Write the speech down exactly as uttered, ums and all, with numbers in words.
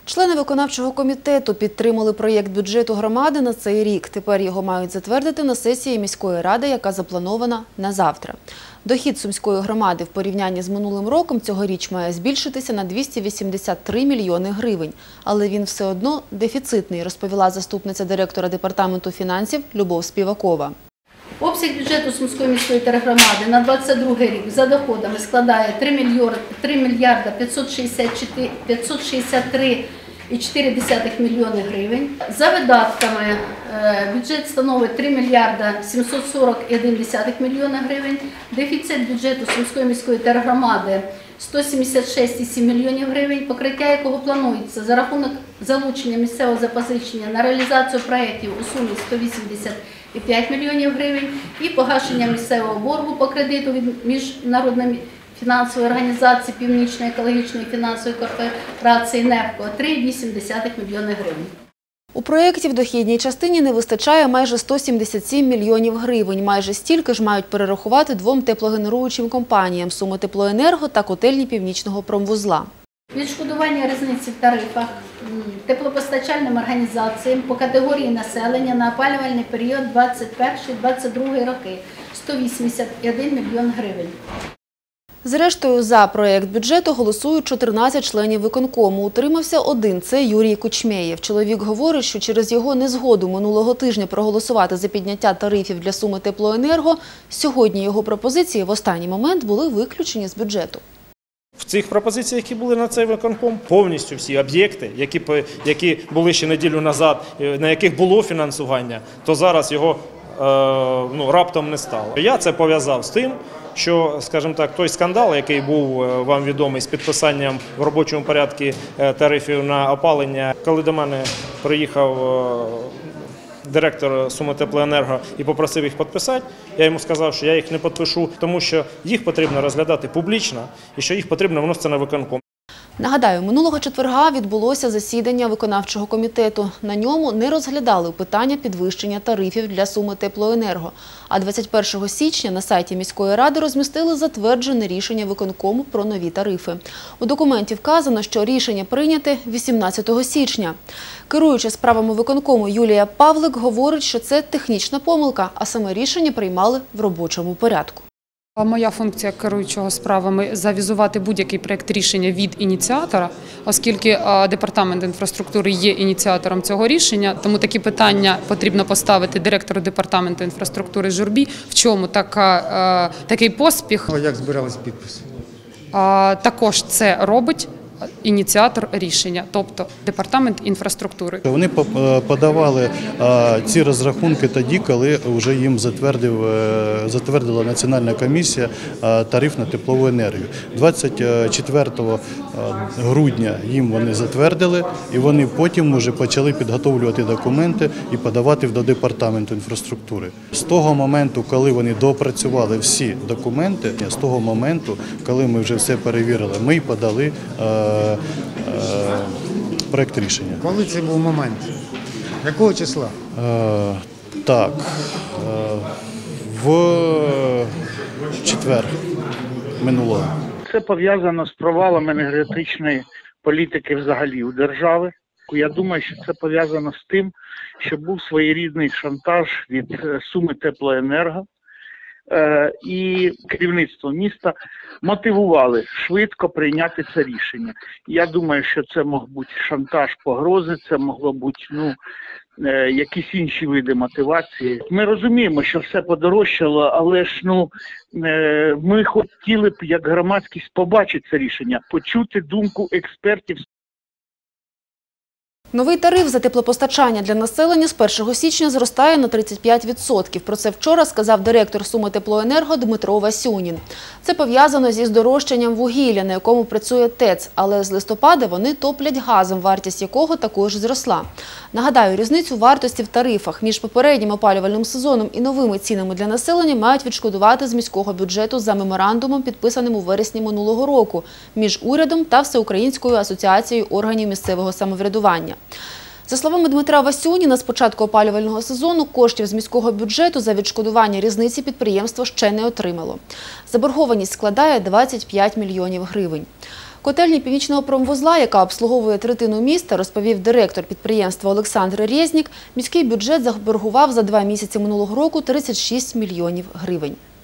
Члени виконавчого комітету підтримали проєкт бюджету громади на цей рік. Тепер його мають затвердити на сесії міської ради, яка запланована на завтра. Дохід Сумської громади в порівнянні з минулим роком цьогоріч має збільшитися на двісті вісімдесят три мільйони гривень. Але він все одно дефіцитний, розповіла заступниця директора департаменту фінансів Любов Співакова. Обсяг бюджету Сумської міської тергромади на двадцять другий рік за доходами складає три мільярда п'ятсот шістдесят три і чотири десятих мільйони гривень. За видатками бюджет становить три мільярда сімсот сорок і одна десята мільйона гривень. Дефіцит бюджету Сумської міської тергромади сто сімдесят шість і сім мільйонів гривень, покриття якого планується за рахунок залучення місцевого запозичення на реалізацію проєктів у сумі сто вісімдесят і п'ять мільйонів гривень і погашення місцевого боргу по кредиту від міжнародної фінансової організації Північної екологічної фінансової корпорації «Нефко» три цілих вісім десятих мільйона гривень. У проєкті в дохідній частині не вистачає майже сто сімдесят сім мільйонів гривень. Майже стільки ж мають перерахувати двом теплогенеруючим компаніям «Сумитеплоенерго» та котельні Північного промвузла. Відшкодування різниці в тарифах теплопостачальним організаціям по категорії населення на опалювальний період двадцять перший - двадцять другий роки – сто вісімдесят один мільйон гривень. Зрештою, за проєкт бюджету голосують чотирнадцять членів виконкому. Утримався один – це Юрій Кучмєєв. Чоловік говорить, що через його незгоду минулого тижня проголосувати за підняття тарифів для Сумитеплоенерго, сьогодні його пропозиції в останній момент були виключені з бюджету. В цих пропозиціях, які були на цей виконком, повністю всі об'єкти, які, які були ще неділю назад, на яких було фінансування, то зараз його е, ну, раптом не стало. Я це пов'язав з тим, що, скажімо так, той скандал, який був вам відомий з підписанням в робочому порядку тарифів на опалення, коли до мене приїхав директор Сумитеплоенерго і попросив їх підписати, я йому сказав, що я їх не підпишу, тому що їх потрібно розглядати публічно і що їх потрібно вносити на виконком. Нагадаю, минулого четверга відбулося засідання виконавчого комітету. На ньому не розглядали питання підвищення тарифів для Сумитеплоенерго. А двадцять першого січня на сайті міської ради розмістили затверджене рішення виконкому про нові тарифи. У документі вказано, що рішення прийняте вісімнадцятого січня. Керуюча справами виконкому Юлія Павлик говорить, що це технічна помилка, а саме рішення приймали в робочому порядку. Моя функція керуючого справами – завізувати будь-який проєкт рішення від ініціатора, оскільки департамент інфраструктури є ініціатором цього рішення, тому такі питання потрібно поставити директору департаменту інфраструктури Журбі. В чому така, такий поспіх? А як збирались підписи? Також це робить ініціатор рішення, тобто департамент інфраструктури. Вони подавали ці розрахунки тоді, коли вже їм затвердив, затвердила Національна комісія тариф на теплову енергію. двадцять четвертого грудня їм вони затвердили, і вони потім вже почали підготовлювати документи і подавати до департаменту інфраструктури. З того моменту, коли вони доопрацювали всі документи, з того моменту, коли ми вже все перевірили, ми подали проєкт рішення. Коли це був момент? Якого числа? Е, так, е, в четвер минулого. Це пов'язано з провалом енергетичної політики взагалі у держави. Я думаю, що це пов'язано з тим, що був своєрідний шантаж від Сумитеплоенерго. І керівництво міста мотивували швидко прийняти це рішення. Я думаю, що це мог бути шантаж, погрози, це могло бути ну, якісь інші види мотивації. Ми розуміємо, що все подорожчало, але ж ну, ми хотіли б, як громадськість, побачити це рішення, почути думку експертів. Новий тариф за теплопостачання для населення з першого січня зростає на тридцять п'ять відсотків. Про це вчора сказав директор Сумитеплоенерго Дмитро Васюнін. Це пов'язано зі здорожчанням вугілля, на якому працює ТЕЦ, але з листопада вони топлять газом, вартість якого також зросла. Нагадаю, різницю вартості в тарифах між попереднім опалювальним сезоном і новими цінами для населення мають відшкодувати з міського бюджету за меморандумом, підписаним у вересні минулого року, між урядом та Всеукраїнською асоціацією органів місцевого самоврядування. За словами Дмитра Васюніна, з початку опалювального сезону коштів з міського бюджету за відшкодування різниці підприємство ще не отримало. Заборгованість складає двадцять п'ять мільйонів гривень. Котельні Північного промвузла, яка обслуговує третину міста, розповів директор підприємства Олександр Резнік, міський бюджет заборгував за два місяці минулого року тридцять шість мільйонів гривень.